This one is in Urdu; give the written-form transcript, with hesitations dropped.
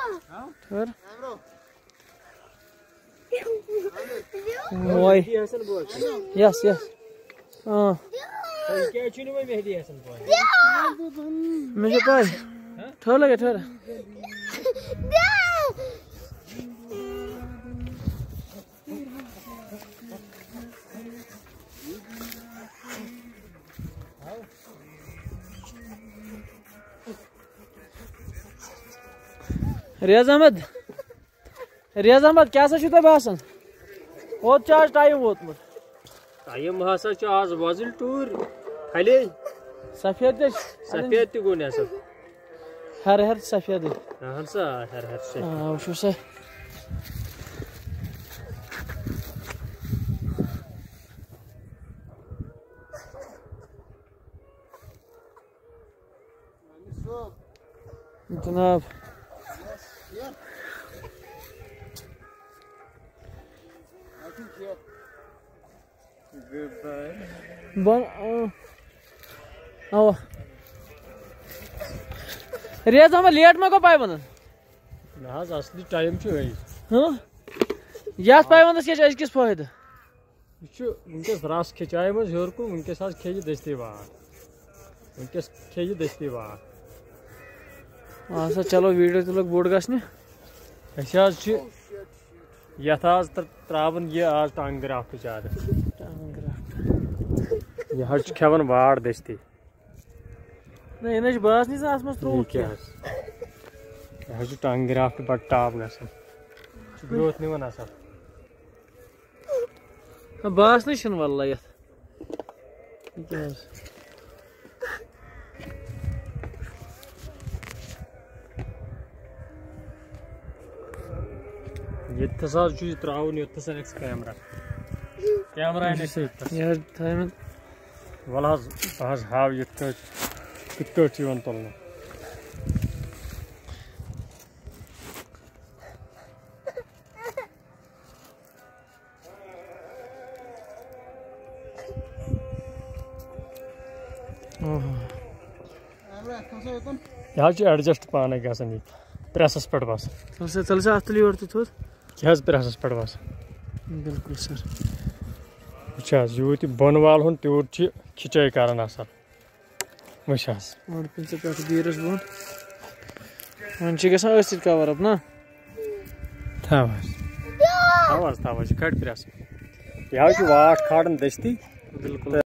ٹھہر وای یس یس مجھے پائی ٹھہر لگے ٹھہر ریاض احمد کیا سا چھو تۄہہِ باسان اوت چھُ آز ٹایم ووتمُت ٹایم ہسا چھُ آز وۄزٕلۍ ٹوٗرۍ پھلے سفید سفید تہِ گوٚو نٮ۪صٕف ہر ہر سفیدٕے اہن سا ہر سفید وٕچھو سا جناب اوا ریاض احمد لیٹ ما گوٚو پایونٛدس نہ حظ اصلی ٹایم چھُ أزۍ یتھ پایونٛدس کیٛاہ چھُ أزکِس فٲیدٕ یہِ چھُ وٕنکٮ۪س رس کھِچایمٕژ ہیوٚر کُن وٕنکٮ۪س حظ کھیٚیہِ دٔستی وار اچھا چلو ویٖڈیو تہِ لوٚگ بوٚڑ گژھنہِ أسۍ حظ چھِ یتھ آز ترٛاوان یہِ آز ٹنٛگ گرٛافٹ زیادٕ یہِ حظ چھُ کھٮ۪وان واڑ دٔستی نہ یہِ نہ چھُ باسنٕے زن اتھ منٛز ترٛووُکھ کیٛاہ حظ یہِ حظ چھُ ٹنٛگ گرٛافٹ بڑٕ ٹاپ گژھان چھُ گرٛوتھ نِوان اصل باسنٕے چھُنہٕ واللہ یتھ یہِ کیٛاہ حظ ییٚتھس حظ چھُ یہِ ترٛاوُن یوٚتھس انٮ۪کھ ژٕ کیمرا انٮ۪کھ یہِ حظ تھٲیمٕتۍ وَلہٕ حظ بہٕ حظ ہاو یِتھ کٲٹھۍ کِتھ کٲٹھۍ چھُ یِوان تُلنہٕ یہِ حظ چھُ ایڈجسٹ پانے گژھان ییٚتہِ پریسس پٮ۪ٹھ باسان ژل سا اتھ تُل یورٕ تہِ تھوٚد کیٛاہ حظ پریسس پٮ۪ٹھ باسان بِلکُل سر وٕچھ حظ یوٗت یہِ بۄن والہون تیوٗت چھِ کھِچٲے کران اصل وٕچھ حظ اوٚڑ پِنژٕ پٮ۪ٹھٕ بیٖرس بۄن وۄنۍ چھِ گژھان أتھۍ سۭتۍ کور اپ نا تھاو حظ یہِ کھالہِ پریس یہِ حظ چھُ واٹھ کھالان دٔستی بِلکُل